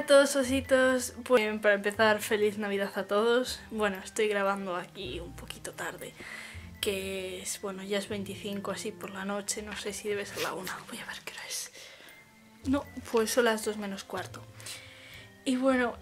a todos ositos, pues para empezar, feliz Navidad a todos. Bueno, estoy grabando aquí un poquito tarde, que es, bueno, ya es 25 así por la noche, no sé si debe ser la 1, voy a ver qué hora es. No, pues son las 2 menos cuarto. Y bueno,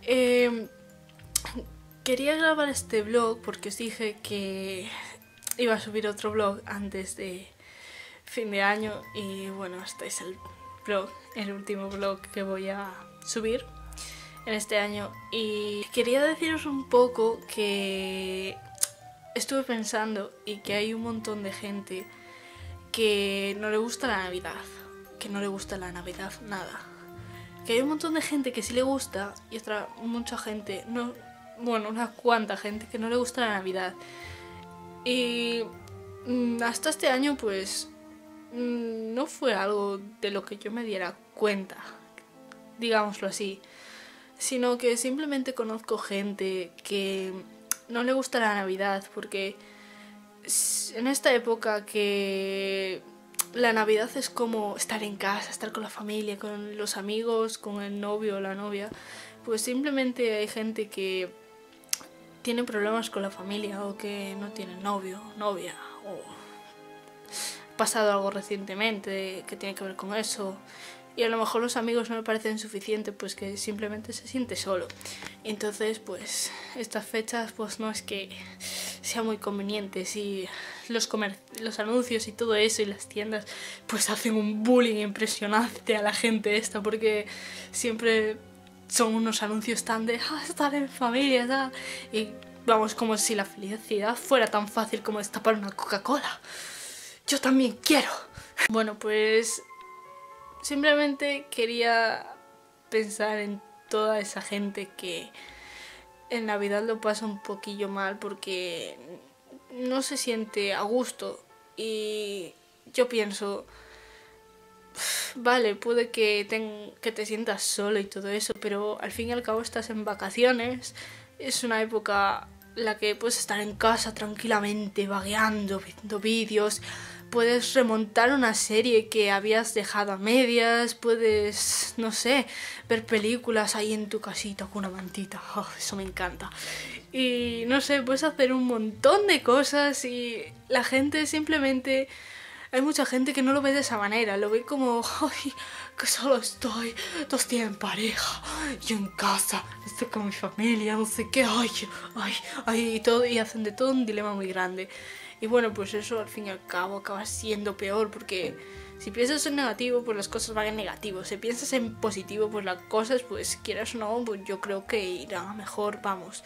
quería grabar este vlog porque os dije que iba a subir otro vlog antes de fin de año y bueno, este es el último vlog que voy a subir en este año. Y quería deciros un poco que estuve pensando y que hay un montón de gente que no le gusta la Navidad, que no le gusta la Navidad nada, que hay un montón de gente que sí le gusta y otra mucha gente no, bueno, una cuanta gente que no le gusta la Navidad. Y hasta este año pues no fue algo de lo que yo me diera cuenta, digámoslo así, sino que simplemente conozco gente que no le gusta la Navidad porque en esta época que la Navidad es como estar en casa, estar con la familia, con los amigos, con el novio o la novia, pues simplemente hay gente que tiene problemas con la familia o que no tiene novio, novia, o ha pasado algo recientemente que tiene que ver con eso, y a lo mejor los amigos no le parecen suficiente, pues que simplemente se siente solo. Entonces pues estas fechas pues no es que sea muy conveniente, si los anuncios y todo eso y las tiendas pues hacen un bullying impresionante a la gente esta, porque siempre son unos anuncios tan de estar en familia, tal, y vamos, como si la felicidad fuera tan fácil como destapar una Coca-Cola. Yo también quiero. Bueno, pues simplemente quería pensar en toda esa gente que en Navidad lo pasa un poquillo mal porque no se siente a gusto. Y yo pienso, vale, puede que te sientas solo y todo eso, pero al fin y al cabo estás en vacaciones, es una época en la que puedes estar en casa tranquilamente, vagueando, viendo vídeos, puedes remontar una serie que habías dejado a medias, puedes, no sé, ver películas ahí en tu casita con una mantita, oh, eso me encanta. Y no sé, puedes hacer un montón de cosas y la gente simplemente... Hay mucha gente que no lo ve de esa manera, lo ve como, ay, que solo estoy en pareja, yo en casa, estoy con mi familia, no sé qué, ay, y todo, y hacen de todo un dilema muy grande. Y bueno, pues eso al fin y al cabo acaba siendo peor, porque si piensas en negativo, pues las cosas van en negativo. Si piensas en positivo, pues las cosas, pues quieras o no, pues yo creo que irán a mejor, vamos.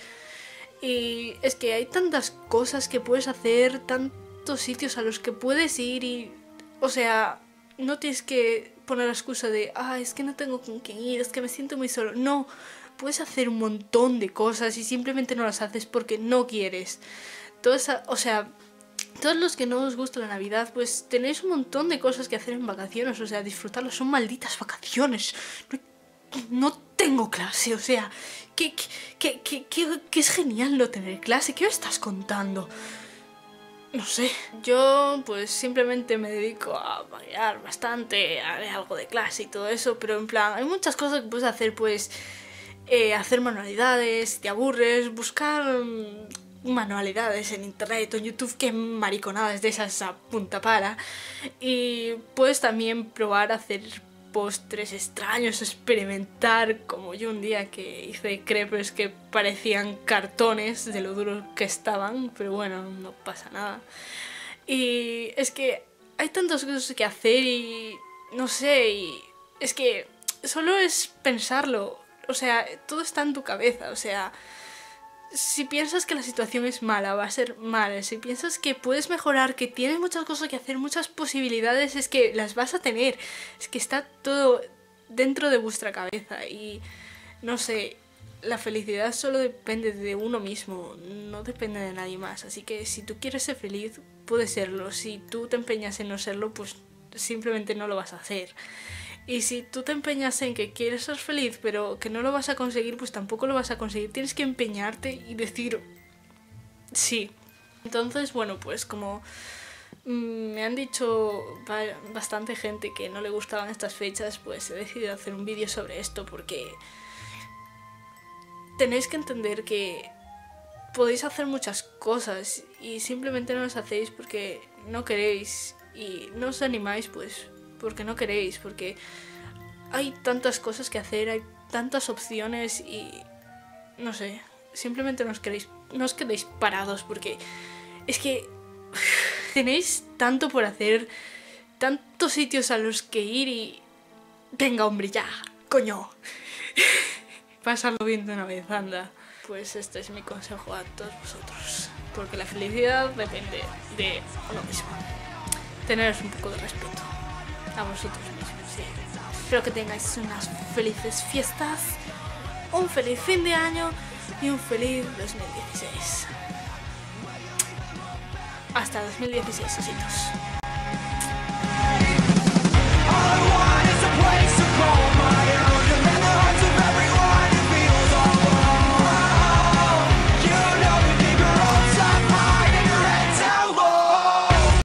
Y es que hay tantas cosas que puedes hacer, tantos sitios a los que puedes ir y... O sea, no tienes que poner la excusa de, es que no tengo con quién ir, es que me siento muy solo. No, puedes hacer un montón de cosas y simplemente no las haces porque no quieres. O sea, todos los que no os gusta la Navidad, pues tenéis un montón de cosas que hacer en vacaciones, o sea, disfrutarlo, son malditas vacaciones. No tengo clase, o sea, que es genial no tener clase, ¿qué me estás contando? No sé, yo pues simplemente me dedico a bailar bastante, a ver algo de clase y todo eso, pero en plan, hay muchas cosas que puedes hacer, pues hacer manualidades, si te aburres, buscar manualidades en internet o en YouTube, que mariconadas de esas a punta pala, y puedes también probar a hacer postres extraños, experimentar, como yo un día que hice crepes que parecían cartones de lo duros que estaban, pero bueno, no pasa nada. Y es que hay tantas cosas que hacer y no sé, y es que solo es pensarlo, o sea, todo está en tu cabeza, o sea, si piensas que la situación es mala, va a ser mala. Si piensas que puedes mejorar, que tienes muchas cosas que hacer, muchas posibilidades, es que las vas a tener. Es que está todo dentro de vuestra cabeza. Y no sé, la felicidad solo depende de uno mismo, no depende de nadie más. Así que si tú quieres ser feliz, puedes serlo. Si tú te empeñas en no serlo, pues simplemente no lo vas a hacer. Y si tú te empeñas en que quieres ser feliz pero que no lo vas a conseguir, pues tampoco lo vas a conseguir. Tienes que empeñarte y decir sí. Entonces, bueno, pues como me han dicho bastante gente que no le gustaban estas fechas, pues he decidido hacer un vídeo sobre esto porque tenéis que entender que podéis hacer muchas cosas y simplemente no las hacéis porque no queréis, y no os animáis pues porque no queréis, porque hay tantas cosas que hacer, hay tantas opciones y no sé, simplemente no os quedéis parados, porque es que tenéis tanto por hacer, tantos sitios a los que ir y... Venga, hombre, ya, coño. Pasarlo bien de una vez, anda. Pues este es mi consejo a todos vosotros, porque la felicidad depende de uno mismo. Teneros un poco de respeto a vosotros mismos, sí. Espero que tengáis unas felices fiestas, un feliz fin de año y un feliz 2016. Hasta 2016, ositos.